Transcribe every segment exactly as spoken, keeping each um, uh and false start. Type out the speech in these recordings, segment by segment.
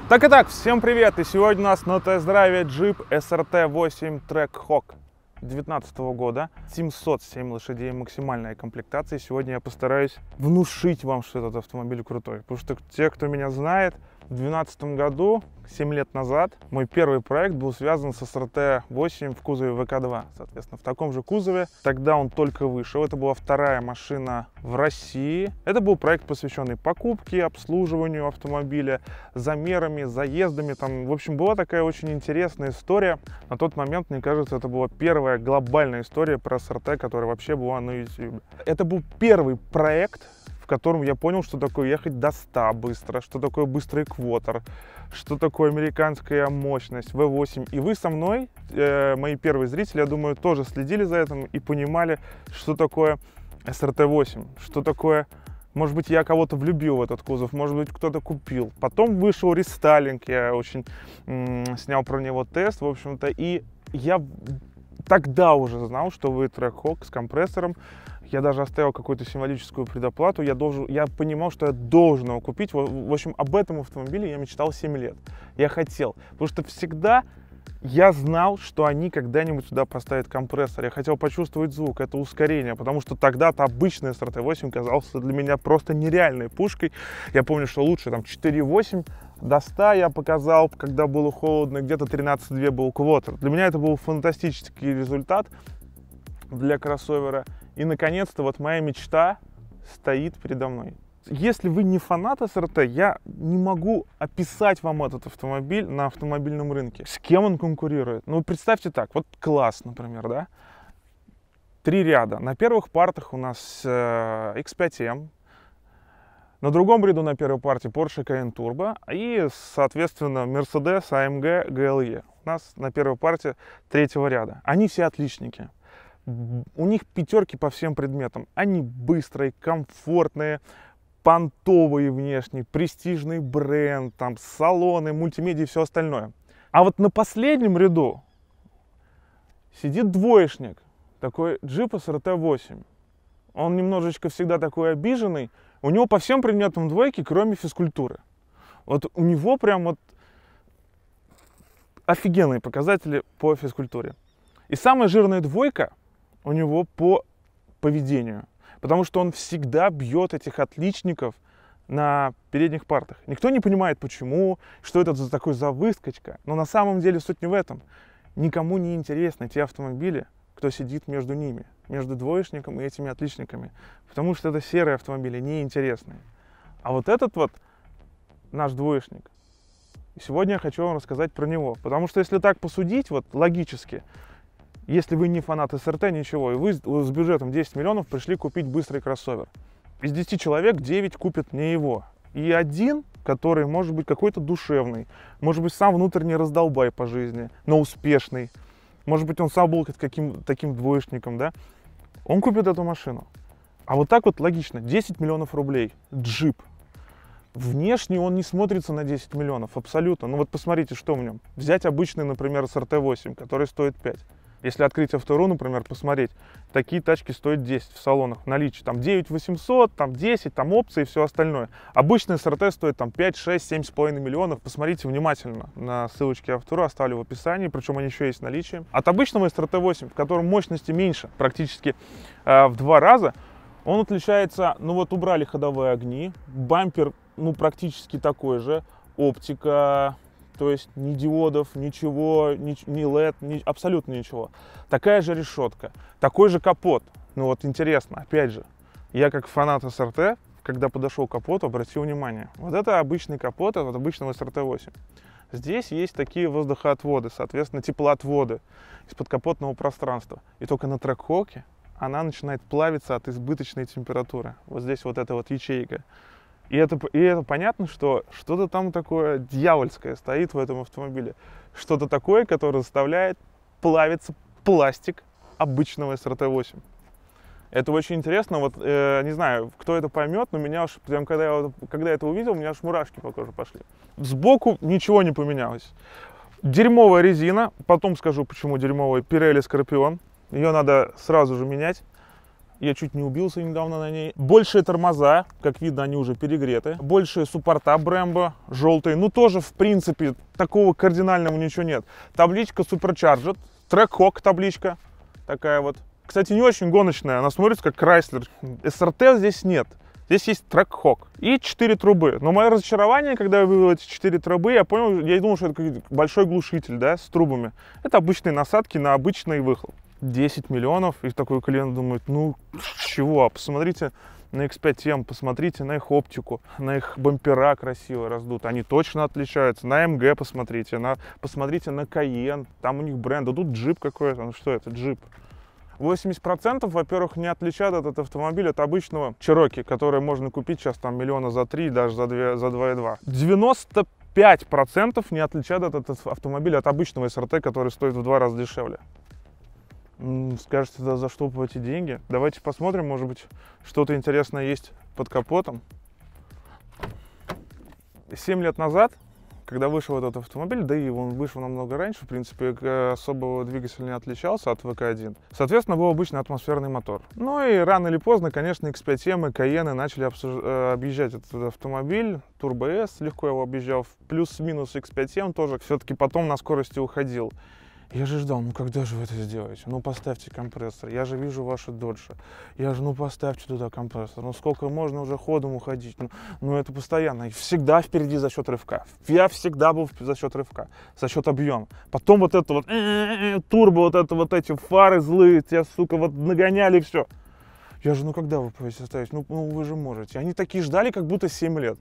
Так и так, всем привет! И сегодня у нас на тест-драйве джип эс эр тэ восемь Trackhawk две тысячи девятнадцатого года. семьсот семь лошадей, максимальная комплектация. Сегодня я постараюсь внушить вам, что этот автомобиль крутой. Потому что те, кто меня знает, в две тысячи двенадцатом году, семь лет назад, мой первый проект был связан с эс эр тэ восемь в кузове вэ ка два. Соответственно, в таком же кузове. Тогда он только вышел. Это была вторая машина в России. Это был проект, посвященный покупке, обслуживанию автомобиля, замерами, заездами. Там, в общем, была такая очень интересная история. На тот момент, мне кажется, это была первая глобальная история про эс эр тэ, которая вообще была на ютубе. Это был первый проект, в котором я понял, что такое ехать до ста быстро, что такое быстрый квотер, что такое американская мощность вэ восемь. И вы со мной, э, мои первые зрители, я думаю, тоже следили за этим и понимали, что такое эс эр тэ восемь, что такое, может быть, я кого-то влюбил в этот кузов, может быть, кто-то купил. Потом вышел рестайлинг, я очень м- снял про него тест, в общем-то, и я тогда уже знал, что вы Trackhawk с компрессором. Я даже оставил какую-то символическую предоплату. Я, должен, я понимал, что я должен его купить. В, в общем, об этом автомобиле я мечтал семь лет. Я хотел. Потому что всегда я знал, что они когда-нибудь сюда поставят компрессор. Я хотел почувствовать звук, это ускорение. Потому что тогда-то обычный эс эр тэ восемь казался для меня просто нереальной пушкой. Я помню, что лучше там четыре восемь до ста я показал, когда было холодно. Где-то тринадцать два был квотер. Для меня это был фантастический результат для кроссовера. И, наконец-то, вот моя мечта стоит передо мной. Если вы не фанат эс эр тэ, я не могу описать вам этот автомобиль на автомобильном рынке. С кем он конкурирует? Ну, представьте так, вот класс, например, да? Три ряда. На первых партах у нас э, икс пять эм. На другом ряду на первой партии Porsche Cayenne Turbo. И, соответственно, Mercedes а эм джи джи эл и. У нас на первой партии третьего ряда. Они все отличники. У них пятерки по всем предметам. Они быстрые, комфортные, понтовые внешне, престижный бренд, там, салоны, мультимедиа и все остальное. А вот на последнем ряду сидит двоечник, такой джип эс эр тэ восемь. Он немножечко всегда такой обиженный. У него по всем предметам двойки, кроме физкультуры. Вот у него прям вот офигенные показатели по физкультуре. И самая жирная двойка у него по поведению. Потому что он всегда бьет этих отличников на передних партах. Никто не понимает, почему, что это за такой за выскочка. Но на самом деле суть не в этом. Никому не интересны те автомобили, кто сидит между ними, между двоечником и этими отличниками. Потому что это серые автомобили, неинтересные. А вот этот вот наш двоечник. И сегодня я хочу вам рассказать про него. Потому что если так посудить, вот логически, если вы не фанат эс эр тэ, ничего, и вы с бюджетом десять миллионов пришли купить быстрый кроссовер. Из десяти человек девять купят не его. И один, который может быть какой-то душевный, может быть сам внутренний раздолбай по жизни, но успешный. Может быть он сам был каким, таким двоечником, да? Он купит эту машину. А вот так вот логично, десять миллионов рублей, джип. Внешне он не смотрится на десять миллионов, абсолютно. Ну вот посмотрите, что в нем. Взять обычный, например, эс эр тэ восемь, который стоит пять. Если открыть Автору, например, посмотреть, такие тачки стоят десять в салонах в наличии. Там девять восемьсот, там десять, там опции и все остальное. Обычный эс эр тэ стоит там пять, шесть, семь с половиной миллионов. Посмотрите внимательно на ссылочки Автору, оставлю в описании, причем они еще есть в наличии. От обычного эс эр тэ восемь, в котором мощности меньше, практически э, в два раза, он отличается, ну вот убрали ходовые огни, бампер, ну практически такой же, оптика. То есть ни диодов, ничего, ни, ни эл и ди, ни, абсолютно ничего. Такая же решетка, такой же капот. Ну вот интересно, опять же, я как фанат эс эр тэ, когда подошел к капоту, обратил внимание. Вот это обычный капот от обычного эс эр тэ восемь. Здесь есть такие воздухоотводы, соответственно, теплоотводы из подкапотного пространства. И только на Trackhawk она начинает плавиться от избыточной температуры. Вот здесь вот эта вот ячейка. И это, и это понятно, что что-то там такое дьявольское стоит в этом автомобиле. Что-то такое, которое заставляет плавиться пластик обычного эс эр тэ восемь. Это очень интересно. Вот э, не знаю, кто это поймет, но меня уж, прям когда я, когда я это увидел, у меня аж мурашки по коже пошли. Сбоку ничего не поменялось. Дерьмовая резина. Потом скажу, почему дерьмовая. Pirelli Scorpion. Ее надо сразу же менять. Я чуть не убился недавно на ней. Большие тормоза, как видно, они уже перегреты. Большие суппорта Brembo, желтые. Ну, тоже, в принципе, такого кардинального ничего нет. Табличка Supercharged. Trackhawk табличка. Такая вот. Кстати, не очень гоночная. Она смотрится как Chrysler. эс эр ти здесь нет. Здесь есть Trackhawk. И четыре трубы. Но мое разочарование, когда я вывел эти четыре трубы, я понял, я думал, что это большой глушитель, да, с трубами. Это обычные насадки на обычный выхлоп. десять миллионов. И такой клиент думает, ну, чего? Посмотрите на икс пять эм, посмотрите на их оптику, на их бампера красиво раздуты. Они точно отличаются. На эм гэ посмотрите, на, посмотрите на Cayenne. Там у них бренд. А тут джип какой-то. Ну что это, джип? восемьдесят процентов, во-первых, не отличает этот автомобиль от обычного Cherokee, который можно купить сейчас там миллиона за три, даже за два и два. девяносто пять процентов не отличает этот автомобиль от обычного эс эр ти, который стоит в два раза дешевле. Скажете, да за что эти деньги? Давайте посмотрим, может быть, что-то интересное есть под капотом. семь лет назад, когда вышел этот автомобиль, да и он вышел намного раньше, в принципе, особого двигателя не отличался от вэ ка один. Соответственно, был обычный атмосферный мотор. Ну и рано или поздно, конечно, икс пять эм и Cayenne начали обсуж... объезжать этот автомобиль. Turbo S легко его объезжал. Плюс-минус икс пять эм тоже все-таки потом на скорости уходил. Я же ждал, ну когда же вы это сделаете? Ну поставьте компрессор, я же вижу ваши дольше. Я же, ну поставьте туда компрессор. Ну сколько можно уже ходом уходить? Ну, ну это постоянно. И всегда впереди за счет рывка. Я всегда был за счет рывка, за счет объема. Потом вот это вот турбо, вот это вот эти фары злые, тебя, сука, вот нагоняли и все. Я же, ну когда вы будете ставить? Ну, ну вы же можете. Они такие ждали, как будто семь лет.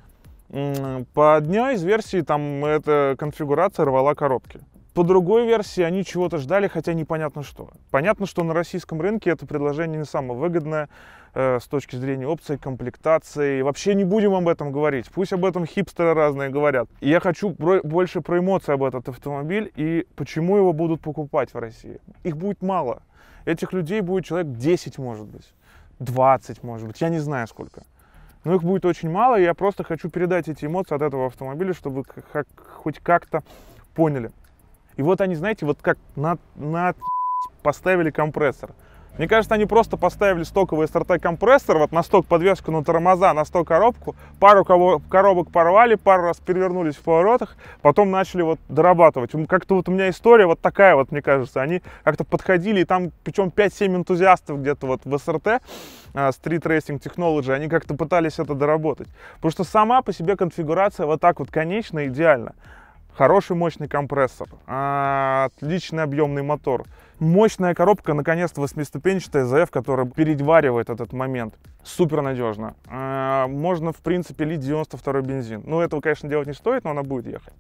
По одной из версий там эта конфигурация рвала коробки. По другой версии они чего-то ждали, хотя непонятно что. Понятно, что на российском рынке это предложение не самое выгодное э, с точки зрения опций, комплектации. Вообще не будем об этом говорить. Пусть об этом хипстеры разные говорят. И я хочу про, больше про эмоции об этот автомобиль и почему его будут покупать в России. Их будет мало. Этих людей будет человек десять, может быть, двадцать, может быть, я не знаю сколько. Но их будет очень мало, и я просто хочу передать эти эмоции от этого автомобиля, чтобы вы как, хоть как-то поняли. И вот они, знаете, вот как на, на поставили компрессор. Мне кажется, они просто поставили стоковый эс эр ти-компрессор, вот на сток подвеску на тормоза, на сток коробку, пару коробок порвали, пару раз перевернулись в поворотах, потом начали вот дорабатывать. Как-то вот у меня история вот такая вот, мне кажется. Они как-то подходили, и там, причем пять-семь энтузиастов где-то вот в эс эр ти, Street Racing Technology, они как-то пытались это доработать. Потому что сама по себе конфигурация вот так вот конечна, идеально. Хороший мощный компрессор, отличный объемный мотор, мощная коробка, наконец-то восьмиступенчатая зэ эф, которая переваривает этот момент. Супер надежно. Можно, в принципе, лить девяносто второй бензин. Ну, этого, конечно, делать не стоит, но она будет ехать.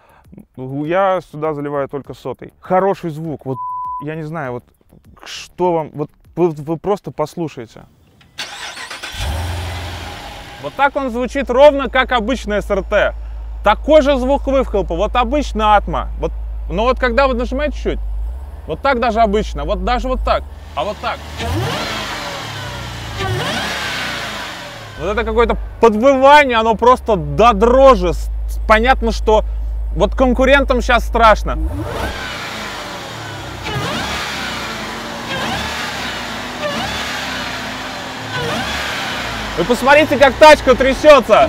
Я сюда заливаю только сотый. Хороший звук. Вот, я не знаю, вот что вам... Вот вы, вы просто послушайте. Вот так он звучит ровно, как обычный эс эр ти. Такой же звук выхлопа, вот обычно атма. Вот, но вот когда вы нажимаете чуть-чуть, вот так даже обычно, вот даже вот так, а вот так. Вот это какое-то подвывание, оно просто до дрожи. Понятно, что вот конкурентам сейчас страшно. Вы посмотрите, как тачка трясется.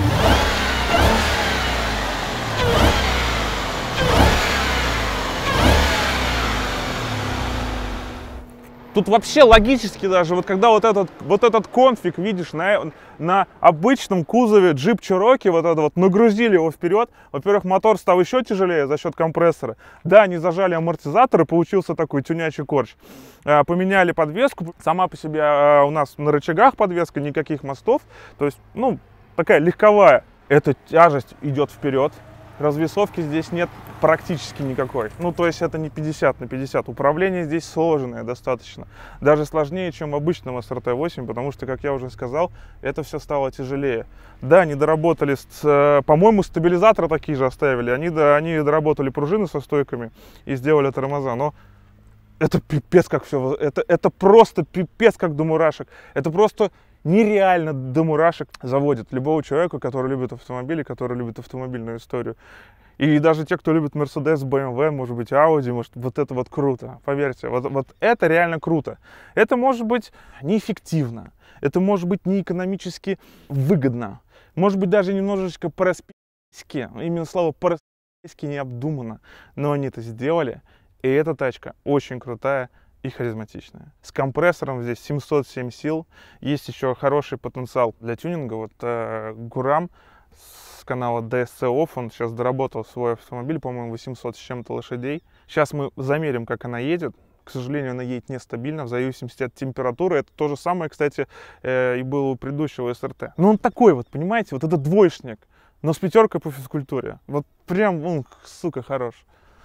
Тут вообще логически даже, вот когда вот этот, вот этот конфиг видишь на, на обычном кузове Jeep Cherokee, вот это вот, нагрузили его вперед, во-первых, мотор стал еще тяжелее за счет компрессора. Да, они зажали амортизаторы, получился такой тюнячий корч. А, поменяли подвеску, сама по себе а, у нас на рычагах подвеска, никаких мостов, то есть, ну, такая легковая. Эта тяжесть идет вперед. Развесовки здесь нет практически никакой. Ну, то есть это не пятьдесят на пятьдесят. Управление здесь сложное достаточно. Даже сложнее, чем в обычном эс эр ти восемь, потому что, как я уже сказал, это все стало тяжелее. Да, они доработали, с, по-моему, стабилизаторы такие же оставили. Они, да, они доработали пружины со стойками и сделали тормоза. Но это пипец как все. Это, это просто пипец как до мурашек. Это просто... нереально до мурашек заводит любого человека, который любит автомобили, который любит автомобильную историю. И даже те, кто любит Mercedes, бэ эм вэ, может быть, Audi, может, вот это вот круто. Поверьте, вот, вот это реально круто. Это может быть неэффективно. Это может быть не экономически выгодно. Может быть, даже немножечко по-распи***ски. Именно слово по-распи***ски необдуманно. Но они это сделали. И эта тачка очень крутая и харизматичная. С компрессором здесь семьсот семь сил. Есть еще хороший потенциал для тюнинга. Вот э, Гурам с канала ди эс си Off, он сейчас доработал свой автомобиль, по-моему, восемьсот с чем-то лошадей. Сейчас мы замерим, как она едет. К сожалению, она едет нестабильно, в зависимости от температуры. Это то же самое, кстати, э, и было у предыдущего эс эр тэ. Но он такой вот, понимаете, вот это двоечник, но с пятеркой по физкультуре. Вот прям, он, сука, хорош.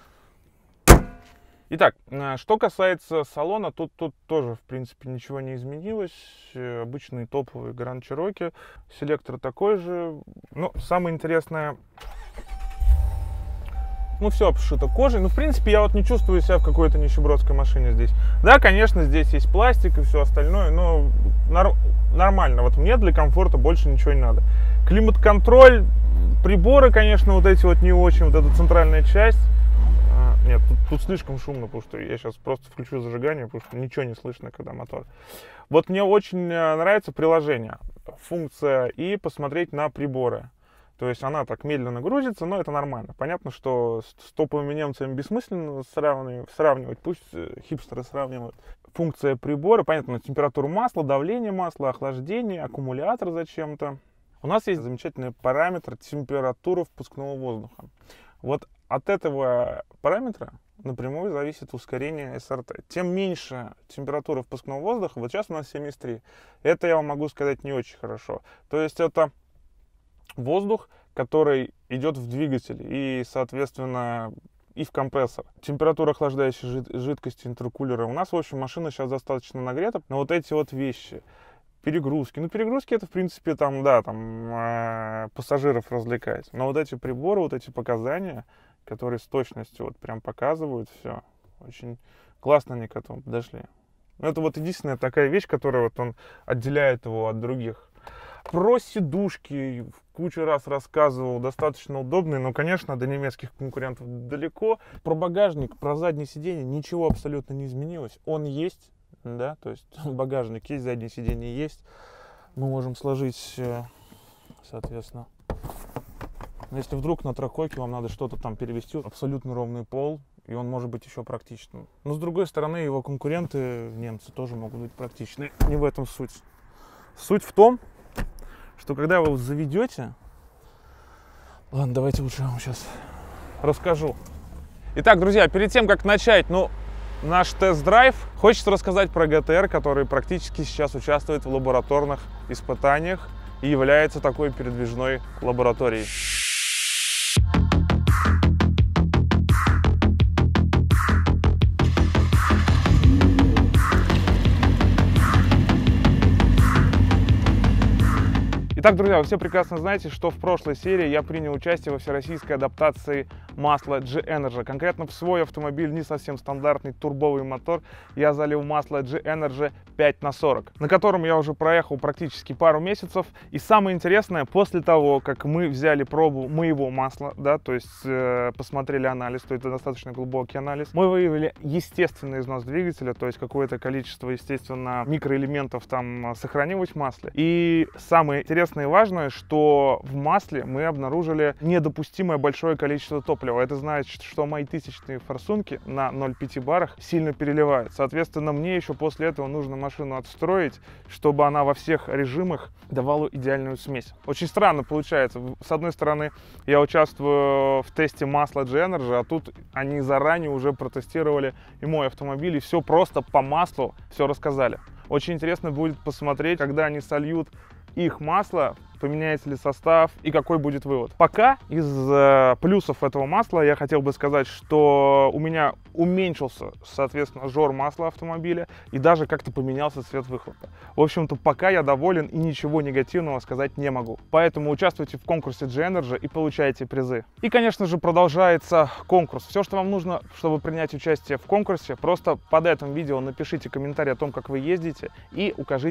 Итак, что касается салона, тут, тут тоже, в принципе, ничего не изменилось. Обычный топовый Grand Cherokee. Селектор такой же. Но самое интересное... Ну, все обшито кожей. Ну, в принципе, я вот не чувствую себя в какой-то нищебродской машине здесь. Да, конечно, здесь есть пластик и все остальное, но нор- нормально. Вот мне для комфорта больше ничего не надо. Климат-контроль, приборы, конечно, вот эти вот не очень. Вот эта центральная часть. А, нет, тут, тут слишком шумно, потому что я сейчас просто включу зажигание, потому что ничего не слышно, когда мотор. Вот мне очень нравится приложение, функция и посмотреть на приборы. То есть она так медленно грузится, но это нормально. Понятно, что с топовыми немцами бессмысленно сравнивать, сравнивать, пусть хипстеры сравнивают. Функция прибора, понятно, температура масла, давление масла, охлаждение, аккумулятор зачем-то. У нас есть замечательный параметр температуры впускного воздуха. Вот от этого параметра напрямую зависит ускорение эс эр тэ. Тем меньше температура впускного воздуха, вот сейчас у нас семьдесят три. Это я вам могу сказать не очень хорошо. То есть это воздух, который идет в двигатель и, соответственно, и в компрессор. Температура охлаждающей жид жидкости интеркулера. У нас, в общем, машина сейчас достаточно нагрета, но вот эти вот вещи, перегрузки. Ну, перегрузки это, в принципе, там, да, там э, пассажиров развлекать. Но вот эти приборы, вот эти показания, которые с точностью вот прям показывают все, очень классно они к этому подошли. Это вот единственная такая вещь, которая вот он отделяет его от других. Про сидушки кучу раз рассказывал, достаточно удобные, но, конечно, до немецких конкурентов далеко. Про багажник, про заднее сиденье ничего абсолютно не изменилось. Он есть, да, то есть багажник есть, заднее сиденье есть. Мы можем сложить, соответственно, если вдруг на трехоке вам надо что-то там перевести, абсолютно ровный пол, и он может быть еще практичным. Но, с другой стороны, его конкуренты, немцы, тоже могут быть практичны. Не в этом суть. Суть в том, что когда вы его заведете... Ладно, давайте лучше я вам сейчас расскажу. Итак, друзья, перед тем, как начать, ну, наш тест-драйв, хочется рассказать про джи ти ар, который практически сейчас участвует в лабораторных испытаниях и является такой передвижной лабораторией. Итак, друзья, вы все прекрасно знаете, что в прошлой серии я принял участие во всероссийской адаптации масла G-Energy. Конкретно в свой автомобиль, не совсем стандартный турбовый мотор, я залил масло G-Energy пять на сорок, на котором я уже проехал практически пару месяцев. И самое интересное, после того, как мы взяли пробу моего масла, да, то есть э, посмотрели анализ, то это достаточно глубокий анализ, мы выявили естественный износ двигателя, то есть какое-то количество, естественно, микроэлементов там сохранилось в масле. И самое интересное и важное, что в масле мы обнаружили недопустимое большое количество топлива. Это значит, что мои тысячные форсунки на ноль целых пять барах сильно переливают. Соответственно, мне еще после этого нужно машину отстроить, чтобы она во всех режимах давала идеальную смесь. Очень странно получается. С одной стороны, я участвую в тесте масла G-Energy, а тут они заранее уже протестировали и мой автомобиль, и все просто по маслу все рассказали. Очень интересно будет посмотреть, когда они сольют их масло, поменяется ли состав и какой будет вывод. Пока из э, плюсов этого масла я хотел бы сказать, что у меня уменьшился, соответственно, жор масла автомобиля и даже как-то поменялся цвет выхлопа. В общем-то, пока я доволен и ничего негативного сказать не могу. Поэтому участвуйте в конкурсе G-Energy и получайте призы. И, конечно же, продолжается конкурс. Все, что вам нужно, чтобы принять участие в конкурсе, просто под этим видео напишите комментарий о том, как вы ездите, и укажите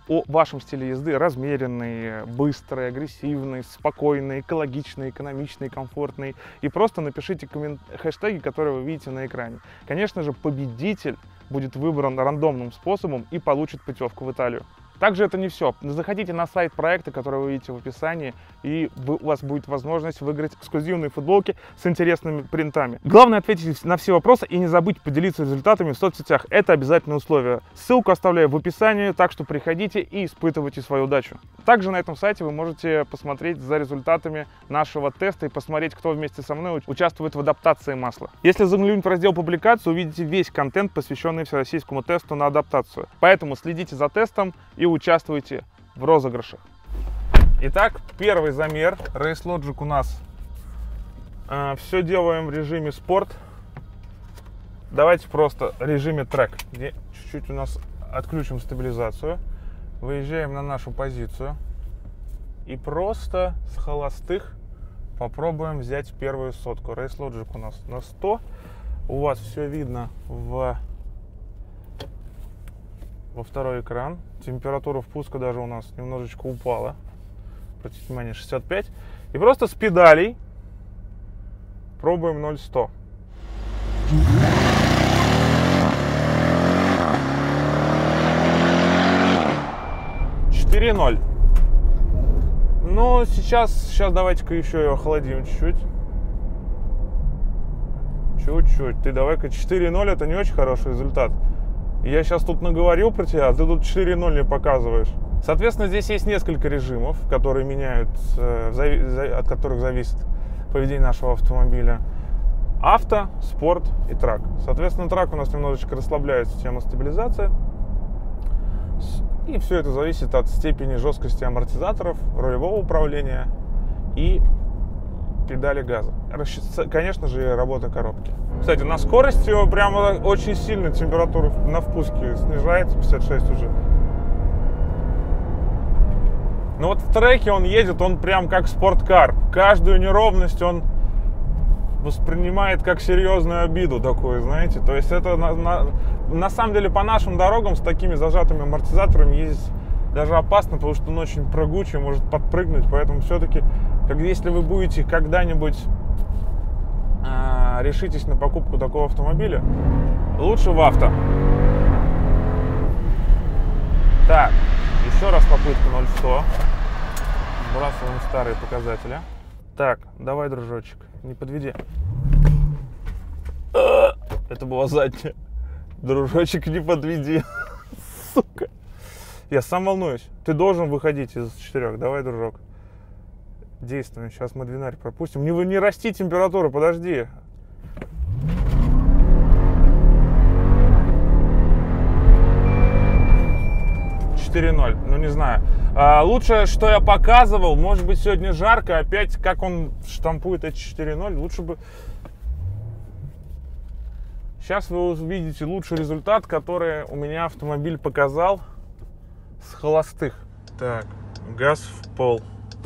о вашем стиле езды: размеренный, быстрый, агрессивный, спокойный, экологичный, экономичный, комфортный. И просто напишите коммент... хэштеги, которые вы видите на экране. Конечно же, победитель будет выбран рандомным способом и получит путевку в Италию. Также это не все. Заходите на сайт проекта, который вы видите в описании, и вы, у вас будет возможность выиграть эксклюзивные футболки с интересными принтами. Главное — ответить на все вопросы и не забудь поделиться результатами в соцсетях. Это обязательное условие. Ссылку оставляю в описании, так что приходите и испытывайте свою удачу. Также на этом сайте вы можете посмотреть за результатами нашего теста и посмотреть, кто вместе со мной участвует в адаптации масла. Если заглянуть в раздел публикации, увидите весь контент, посвященный всероссийскому тесту на адаптацию. Поэтому следите за тестом и участвуйте в розыгрышах. Итак, первый замер. Race Logic у нас. Э, все делаем в режиме спорт. Давайте просто в режиме трек, где чуть-чуть у нас отключим стабилизацию. Выезжаем на нашу позицию и просто с холостых попробуем взять первую сотку. Race Logic у нас на сто. У вас все видно в во второй экран. Температура впуска даже у нас немножечко упала. Обратите внимание, шестьдесят пять. И просто с педалей пробуем ноль сто. четыре ноль. Ну, сейчас, сейчас давайте-ка еще ее охладим чуть-чуть. Чуть-чуть. Ты давай-ка четыре ноль, это не очень хороший результат. Я сейчас тут наговорил про тебя, а ты тут четыре ноль не показываешь. Соответственно, здесь есть несколько режимов, которые меняют, от которых зависит поведение нашего автомобиля. Авто, спорт и трак. Соответственно, трак у нас немножечко расслабляет систему стабилизации. И все это зависит от степени жесткости амортизаторов, рулевого управления и педали газа. Конечно же, и работа коробки. Кстати, на скорости прямо очень сильно температура на впуске снижается, пятьдесят шесть уже. Но вот в треке он едет, он прям как спорткар. Каждую неровность он воспринимает как серьезную обиду такую, знаете. То есть это на, на, на самом деле по нашим дорогам с такими зажатыми амортизаторами ездить даже опасно, потому что он очень прыгучий, может подпрыгнуть. Поэтому все-таки, как, если вы будете когда-нибудь э, решитесь на покупку такого автомобиля, лучше в авто. Так, еще раз попытка ноль сто. Сбрасываем старые показатели. Так, давай, дружочек, не подведи. Это была задняя. Дружочек, не подведи. Сука. Я сам волнуюсь. Ты должен выходить из четырех. Давай, дружок. Действуем. Сейчас мы двинарь пропустим. Не, не расти температуру, подожди. четыре ноль. Ну, не знаю. А, лучше, что я показывал, может быть, сегодня жарко. Опять, как он штампует эти четыре ноль. Лучше бы... Сейчас вы увидите лучший результат, который у меня автомобиль показал с холостых. Так, газ в пол.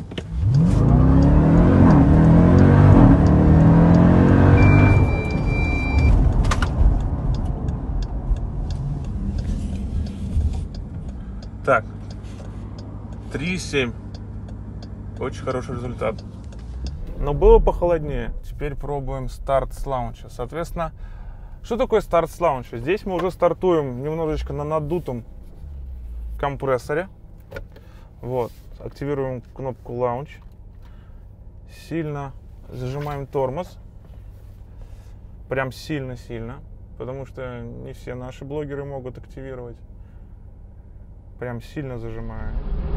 Так, три семь. Очень хороший результат. Но было похолоднее. Теперь пробуем старт с лаунча. Соответственно, что такое старт с лаунча? Здесь мы уже стартуем немножечко на надутом компрессоре. Вот, активируем кнопку лаунч. Сильно зажимаем тормоз. Прям сильно-сильно. Потому что не все наши блогеры могут активировать. Прям сильно зажимаем.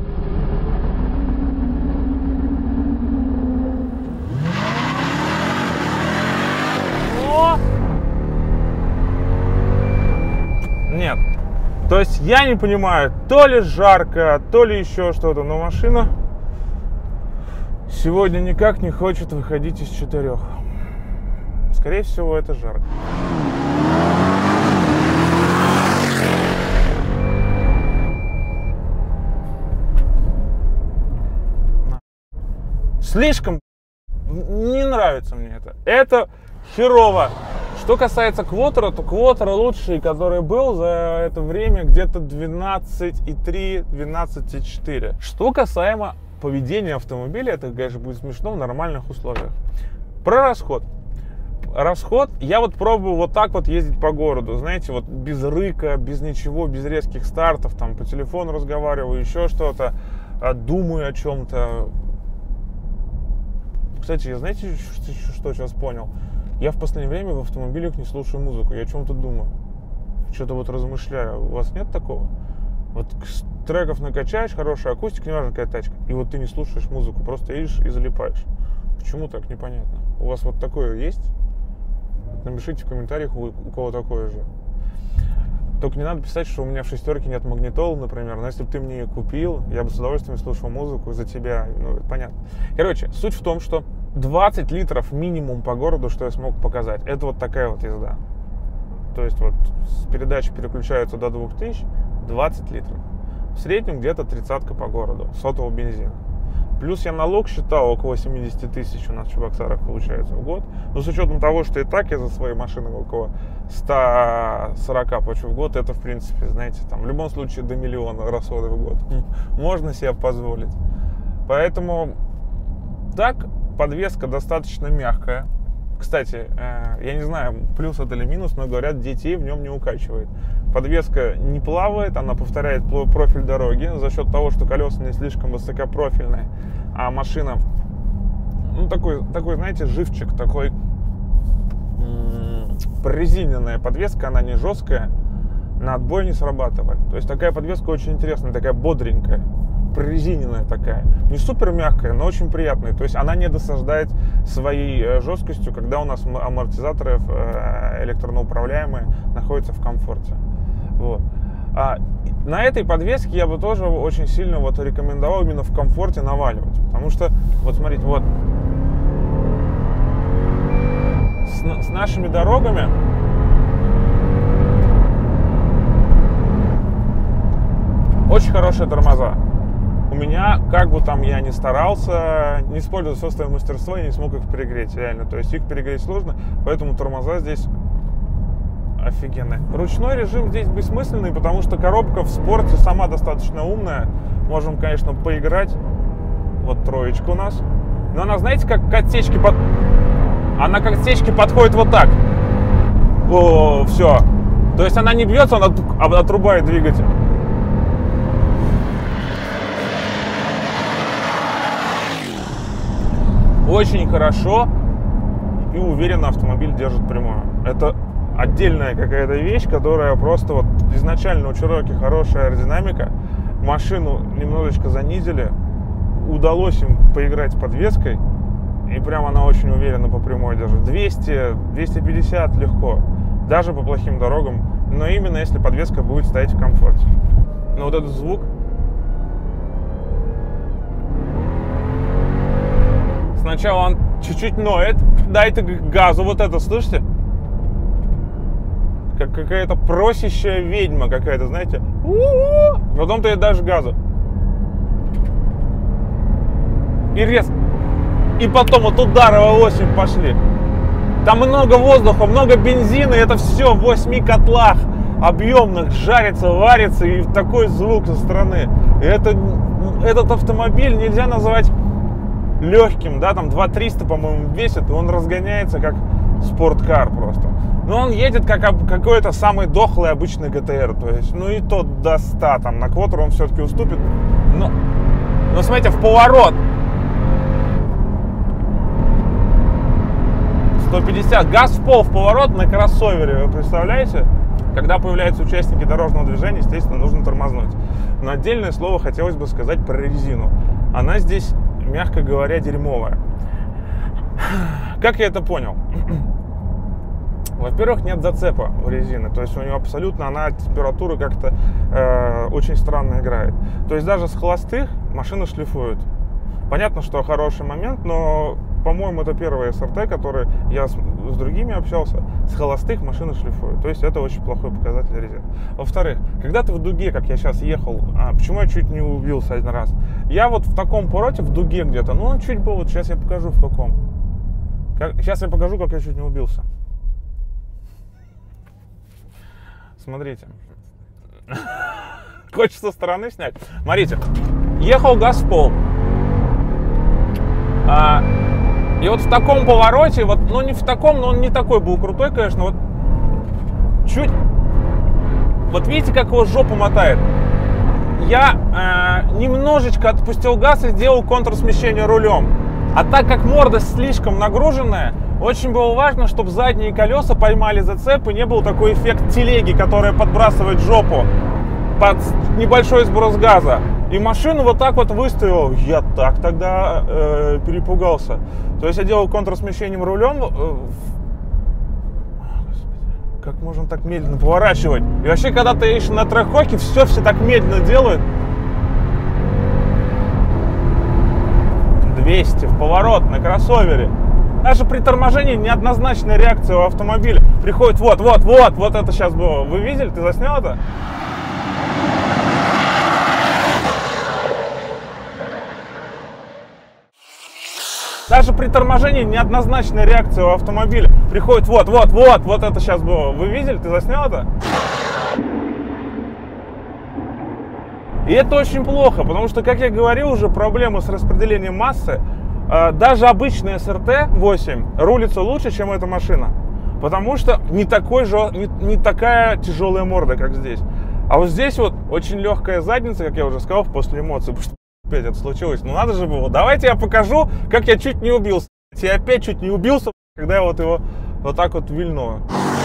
О! Нет. То есть я не понимаю, то ли жарко, то ли еще что-то, но машина сегодня никак не хочет выходить из четырех. Скорее всего, это жарко. Слишком не нравится мне это. Это херово. Что касается квотера, то квотер лучший, который был за это время, где-то двенадцать и три, двенадцать и четыре. Что касаемо поведения автомобиля, это, конечно, будет смешно в нормальных условиях. Про расход. Расход, я вот пробую вот так вот ездить по городу, знаете, вот без рыка, без ничего, без резких стартов, там по телефону разговариваю, еще что-то, думаю о чем-то. Кстати, я знаете, что, что сейчас понял? Я в последнее время в автомобилях не слушаю музыку, я о чем-то думаю, что-то вот размышляю. У вас нет такого? Вот треков накачаешь, хорошая акустика, неважно какая тачка, и вот ты не слушаешь музыку, просто едешь и залипаешь. Почему так, непонятно. У вас вот такое есть? Напишите в комментариях, у, у кого такое же. Только не надо писать, что у меня в шестерке нет магнитол, например. Но если бы ты мне ее купил, я бы с удовольствием слушал музыку за тебя. Ну, это понятно. Короче, суть в том, что двадцать литров минимум по городу, что я смог показать. Это вот такая вот езда. То есть вот с передачи переключаются до двух тысяч, двадцать литров. В среднем где-то тридцатка по городу, сотого бензина. Плюс я налог считал, около семьдесят тысяч у нас в Чебоксарах получается в год. Но с учетом того, что и так я за своей машиной около ста сорока плачу в год, это в принципе, знаете, там в любом случае до миллиона расходов в год. Можно себе позволить. Поэтому так, подвеска достаточно мягкая. Кстати, я не знаю, плюс это или минус, но говорят, детей в нем не укачивает. Подвеска не плавает, она повторяет профиль дороги за счет того, что колеса не слишком высокопрофильные, а машина, ну, такой, такой, знаете, живчик, такой м-м, прорезиненная подвеска, она не жесткая, на отбой не срабатывает. То есть такая подвеска очень интересная, такая бодренькая, прорезиненная такая, не супер мягкая, но очень приятная. То есть она не досаждает своей жесткостью, когда у нас амортизаторы электронно-управляемые находятся в комфорте. Вот. А на этой подвеске я бы тоже очень сильно вот рекомендовал именно в комфорте наваливать, потому что вот смотрите, вот с, с нашими дорогами очень хорошие тормоза. У меня, как бы там я ни старался, не использовал все свое мастерство, я не смог их перегреть, реально. То есть их перегреть сложно, поэтому тормоза здесь офигенные. Ручной режим здесь бессмысленный, потому что коробка в спорте сама достаточно умная. Можем, конечно, поиграть. Вот троечка у нас. Но она, знаете, как к отсечке под... Она к отсечке подходит вот так. О, все. То есть она не бьется, она отрубает двигатель. Очень хорошо и уверенно автомобиль держит прямую. Это отдельная какая-то вещь, которая просто вот изначально у Cherokee хорошая аэродинамика. Машину немножечко занизили. Удалось им поиграть с подвеской. И прям она очень уверенно по прямой держит. двести — двести пятьдесят легко. Даже по плохим дорогам. Но именно если подвеска будет стоять в комфорте. Но вот этот звук. Сначала он чуть-чуть ноет, дайте газу, вот это, слышите? Как какая-то просящая ведьма какая-то, знаете? У-у-у! Потом ты дашь газу. И резко. И потом вот удары во восемь пошли. Там много воздуха, много бензина, и это все в восьми котлах объемных жарится, варится, и такой звук со стороны. И это, этот автомобиль нельзя назвать легким, да, там два триста, по-моему, весит, и он разгоняется как спорткар просто. Но он едет как какой-то самый дохлый обычный джи ти ар, то есть, ну и тот до ста, там, на квотер он все-таки уступит. Но, но смотрите, в поворот сто пятьдесят, газ в пол в поворот на кроссовере, вы представляете? Когда появляются участники дорожного движения, естественно, нужно тормознуть. Но отдельное слово хотелось бы сказать про резину. Она здесь, мягко говоря, дерьмовая. Как я это понял? Во-первых, нет зацепа у резины, то есть у нее абсолютно, она температура как-то э, очень странно играет. То есть даже с холостых машины шлифуют. Понятно, что хороший момент, но, по-моему, это первый эс эр тэ, который я с, с другими общался, с холостых машины шлифуют. То есть это очень плохой показатель резины. Во-вторых, когда ты в дуге, как я сейчас ехал, а, почему я чуть не убился один раз? Я вот в таком повороте, в дуге где-то, ну он чуть был, вот сейчас я покажу в каком. Как, сейчас я покажу, как я чуть не убился. Смотрите. Хочется со стороны снять. Смотрите. Ехал газ в пол. А, и вот в таком повороте, вот, ну не в таком, но он не такой был крутой, конечно, вот чуть, вот видите, как его жопу мотает. Я э, немножечко отпустил газ и сделал контрсмещение рулем. А так как морда слишком нагруженная, очень было важно, чтобы задние колеса поймали зацеп и не был такой эффект телеги, которая подбрасывает жопу под небольшой сброс газа. И машину вот так вот выставил. Я так тогда э, перепугался. То есть я делал контрсмещением рулем. Э, как можно так медленно поворачивать? И вообще, когда ты едешь на трек-хоке, все все так медленно делают. двести в поворот на кроссовере. Даже при торможении неоднозначная реакция у автомобиля. Приходит вот, вот, вот, вот это сейчас было. Вы видели? Ты заснял это? Даже при торможении неоднозначная реакция у автомобиля. Приходит вот, вот, вот, вот это сейчас было. Вы видели? Ты заснял это? И это очень плохо, потому что, как я говорил, уже проблемы с распределением массы. Даже обычный эс эр тэ восемь рулится лучше, чем эта машина. Потому что не, такой же, не, не такая тяжелая морда, как здесь. А вот здесь вот очень легкая задница, как я уже сказал, после эмоций. Потому что опять это случилось. Ну надо же было. Давайте я покажу, как я чуть не убился. Я опять чуть не убился, когда я вот его вот так вот вильну.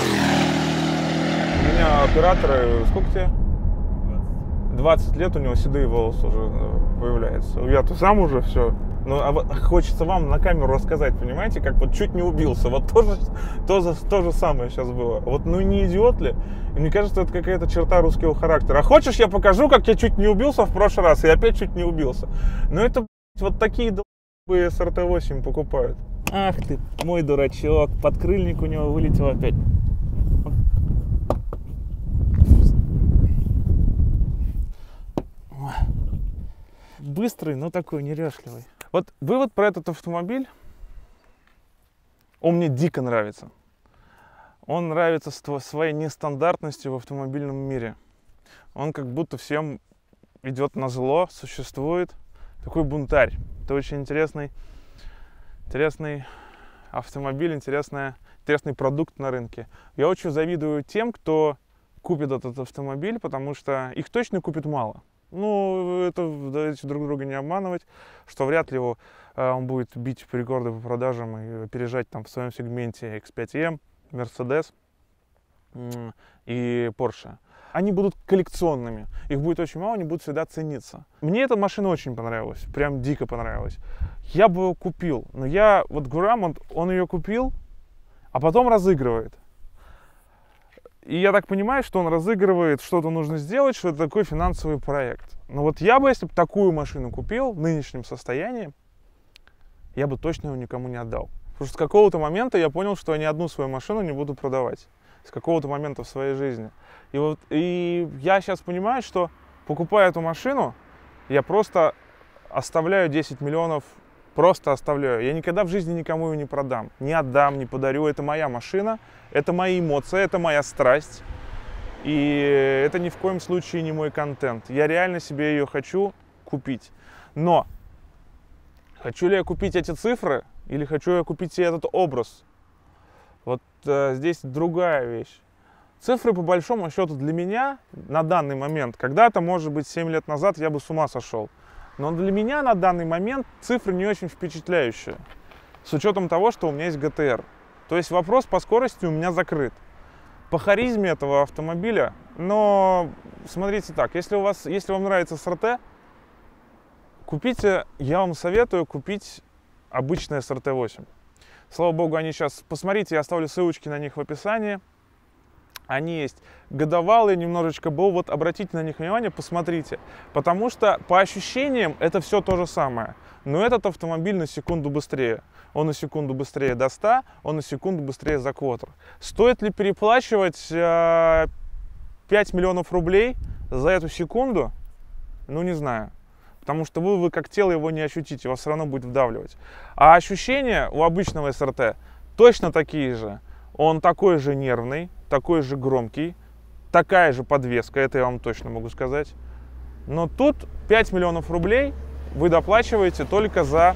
У меня операторы, сколько тебе? двадцать лет, у него седые волосы уже появляются. Я-то сам уже все. Ну, а вот хочется вам на камеру рассказать, понимаете, как вот чуть не убился. Вот тоже, то, то же самое сейчас было. Вот ну не идиот ли? И мне кажется, это какая-то черта русского характера. А хочешь, я покажу, как я чуть не убился в прошлый раз, и опять чуть не убился. Но это вот такие долбые эс эр тэ восемь покупают. Ах ты, мой дурачок, подкрыльник у него вылетел опять. Быстрый, но такой неряшливый. Вот вывод про этот автомобиль, он мне дико нравится. Он нравится своей нестандартностью в автомобильном мире. Он как будто всем идет на зло, существует. Такой бунтарь. Это очень интересный, интересный автомобиль, интересная, интересный продукт на рынке. Я очень завидую тем, кто купит этот автомобиль, потому что их точно купит мало. Ну, это давайте друг друга не обманывать, что вряд ли его, э, он будет бить рекорды по продажам и опережать там в своем сегменте икс пять эм, Mercedes э, и Porsche. Они будут коллекционными, их будет очень мало, они будут всегда цениться. Мне эта машина очень понравилась, прям дико понравилась. Я бы ее купил, но я, вот Гурам, он, он ее купил, а потом разыгрывает. И я так понимаю, что он разыгрывает, что-то нужно сделать, что это такой финансовый проект. Но вот я бы, если бы такую машину купил в нынешнем состоянии, я бы точно ее никому не отдал. Потому что с какого-то момента я понял, что я ни одну свою машину не буду продавать. С какого-то момента в своей жизни. И, вот, и я сейчас понимаю, что покупая эту машину, я просто оставляю десять миллионов, просто оставляю. Я никогда в жизни никому ее не продам, не отдам, не подарю. Это моя машина, это мои эмоции, это моя страсть. И это ни в коем случае не мой контент. Я реально себе ее хочу купить. Но хочу ли я купить эти цифры или хочу я купить себе этот образ? Вот э, здесь другая вещь. Цифры, по большому счету, для меня на данный момент, когда-то, может быть, семь лет назад я бы с ума сошел. Но для меня на данный момент цифры не очень впечатляющие. С учетом того, что у меня есть гэ тэ эр. То есть вопрос по скорости у меня закрыт. По харизме этого автомобиля, но смотрите так, если, у вас, если вам нравится эс эр тэ, купите, я вам советую купить обычный эс эр тэ восемь. Слава богу, они сейчас, посмотрите, я оставлю ссылочки на них в описании. Они есть годовалые, немножечко был, вот обратите на них внимание, посмотрите. Потому что по ощущениям это все то же самое. Но этот автомобиль на секунду быстрее. Он на секунду быстрее до ста, он на секунду быстрее за квотер. Стоит ли переплачивать э, пять миллионов рублей за эту секунду? Ну не знаю. Потому что вы, вы как тело его не ощутите, вас все равно будет вдавливать. А ощущения у обычного эс эр тэ точно такие же. Он такой же нервный, такой же громкий, такая же подвеска, это я вам точно могу сказать. Но тут пять миллионов рублей вы доплачиваете только за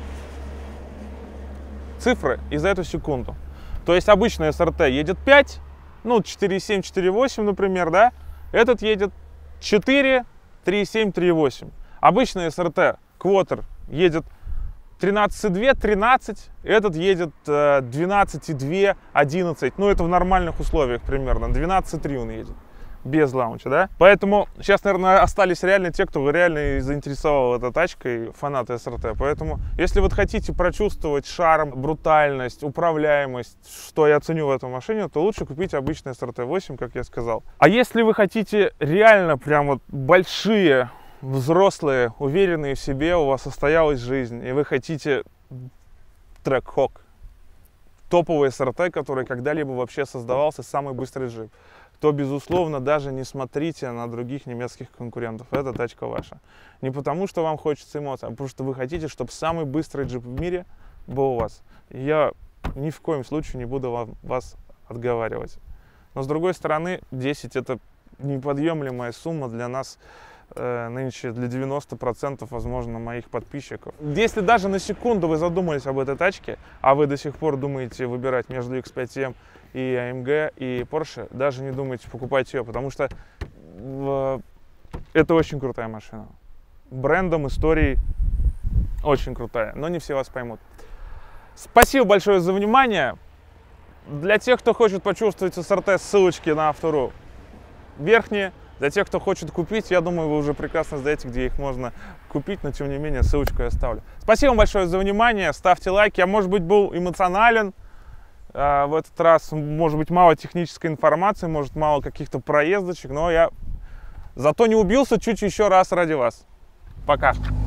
цифры и за эту секунду. То есть обычный СРТ едет пять, ну четыре семь, четыре восемь, например, да? Этот едет четыре, три семь, три восемь. Обычный СРТ Квотер едет тринадцать два, тринадцать, этот едет двенадцать два, одиннадцать. Ну это в нормальных условиях примерно, двенадцать три он едет. Без лаунча, да? Поэтому сейчас, наверное, остались реально те, кто реально заинтересовал этой тачкой, фанаты СРТ. Поэтому, если вы хотите прочувствовать шарм, брутальность, управляемость, что я ценю в этой машине, то лучше купить обычный СРТ восемь, как я сказал. А если вы хотите реально прям вот большие, взрослые, уверенные в себе, у вас состоялась жизнь, и вы хотите Trackhawk, топовый СРТ, который когда-либо вообще создавался, самый быстрый джип, то, безусловно, даже не смотрите на других немецких конкурентов. Эта тачка ваша. Не потому, что вам хочется эмоций, а потому, что вы хотите, чтобы самый быстрый джип в мире был у вас. И я ни в коем случае не буду вам, вас отговаривать. Но, с другой стороны, десять – это неподъемлемая сумма для нас, э, нынче для девяноста процентов, возможно, моих подписчиков. Если даже на секунду вы задумались об этой тачке, а вы до сих пор думаете выбирать между икс пять эм и эй эм джи, и Porsche, даже не думайте покупать ее, потому что э, это очень крутая машина. Брендом, историей очень крутая, но не все вас поймут. Спасибо большое за внимание. Для тех, кто хочет почувствовать СРТ, ссылочки на Автору верхние. Для тех, кто хочет купить, я думаю, вы уже прекрасно знаете, где их можно купить, но тем не менее ссылочку я оставлю. Спасибо вам большое за внимание, ставьте лайки. Я, может быть, был эмоционален а, в этот раз, может быть, мало технической информации, может, мало каких-то проездочек, но я зато не убился чуть еще раз ради вас. Пока.